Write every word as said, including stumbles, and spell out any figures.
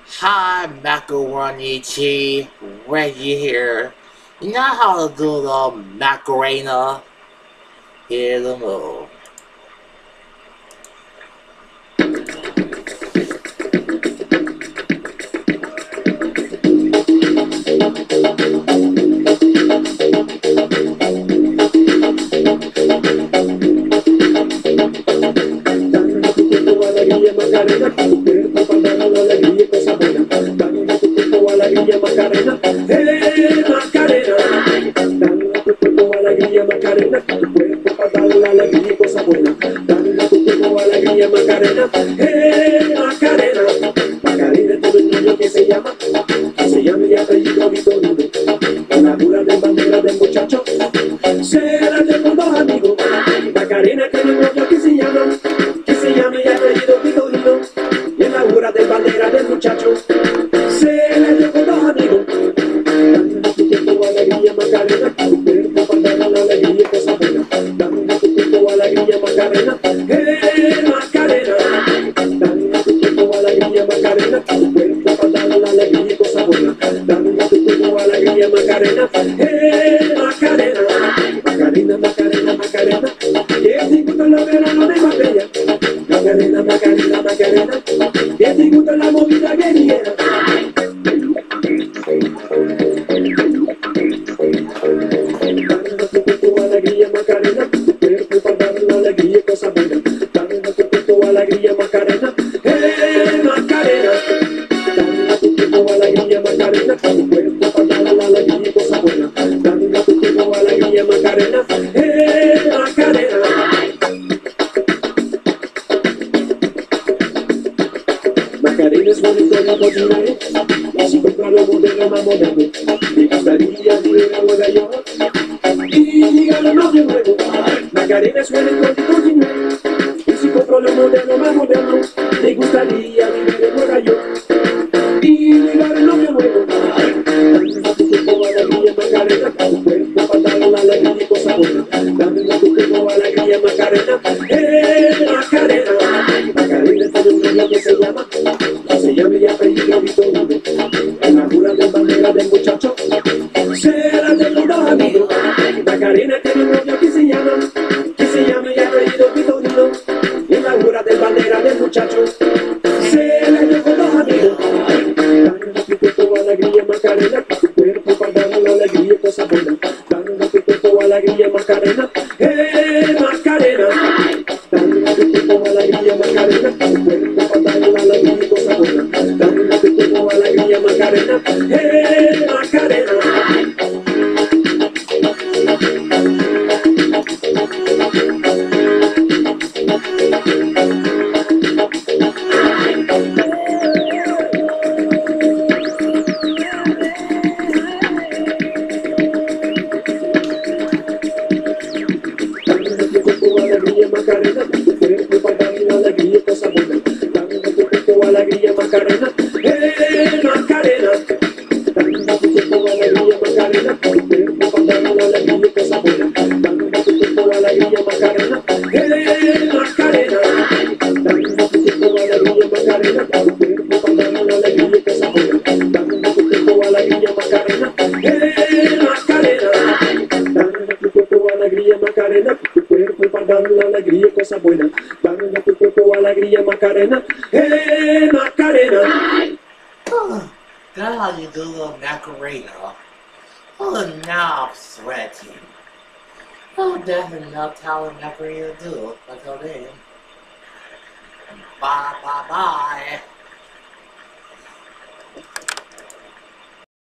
Hi, macaroni cheese, Reggie here. You know how to do the Macarena? Here's the move. Alegría Macarena, tu cuerpo para dar la alegría y cosa buena. Dale a tu cuerpo alegría Macarena, eh Macarena. Dale a tu cuerpo alegría Macarena, tu cuerpo para dar la alegría y cosa buena. Dale a tu cuerpo alegría Macarena, eh Macarena. Macarena es todo el niño que se llama, que se llama y apellido Vitorino. La dura de bandera del muchacho, será de con dos amigos. Macarena tiene un novio que se llama, que se llama y apellido Vitorino. Y en la jura de bandera del muchacho, se le dio con dos amigos. Dame a tu cuerpo alegría Macarena, tu cuerpo para dar la alegría y cosa buena. Dame a tu cuerpo alegría Macarena, eh Macarena. Dame a tu cuerpo alegría Macarena, tu cuerpo para dar la alegría y cosa buena. Dame a tu cuerpo alegría Macarena, eh Macarena. Macarena, Macarena, Macarena, que te gusta la verano de Marbella. Macarena, Macarena, Macarena, que te gusta la movida guerrillera. Dame a tu cuerpo alegría Macarena, tu cuerpo para dar la alegría y cosa buena. Dame a tu cuerpo alegría Macarena, eh Macarena. Dame a tu cuerpo alegría Macarena, tu cuerpo para dar la alegría y cosa buena. Dame a tu cuerpo alegría Macarena, eh Macarena. Macarena es bonito de cocinar, y si compra lo moderno más moderno, me gustaría vivir en Nueva York y llegar a novio nuevo. Macarena es bonito de cocinar, y si compro lo moderno más moderno, me gustaría vivir en Nueva York y llegar a novio nuevo. Dame a tu cuerpo alegría Macarena, tu cuerpo para dar la alegría y cosa buena. Dame a tu cuerpo alegría Macarena, eh Macarena. Macarena tiene un niño que se llama, que se llama y apellido Vitorino. En la jura de bandera del muchacho, será de los dos amigos. Macarena tiene un novio que se llama, que se llama y apellido Vitorino. Y en la jura de bandera del muchacho, se la dio con dos amigos. Dame a tu cuerpo alegría Macarena, tu cuerpo para dar la alegría y cosa buena. Dame a tu cuerpo alegría Macarena, eh Macarena. Dame a tu cuerpo alegría Macarena, tu cuerpo para dar la alegría y cosa buena. Dame a tu cuerpo alegría Macarena, eh Macarena. Macarena, tu cuerpo para dar la alegría y cosa buena. Dame a tu cuerpo alegría Macarena, eh Macarena. Dame a tu cuerpo alegría Macarena, tu cuerpo para dar la alegría y cosa buena. Dame a tu cuerpo alegría Macarena, eh Macarena. Dame a tu cuerpo alegría Macarena, tu cuerpo para dar la alegría y cosa buena. Dame a tu cuerpo alegría Macarena, eh Macarena. Dame a tu cuerpo alegría Macarena, tu cuerpo para dar la alegría y cosa buena. Dame a tu cuerpo alegría Macarena, eh Macarena. Oh, God, you do the Macarena. Oh, now I'm sweating. Oh, that's enough how the Macarena do. Until then, bye, bye, bye.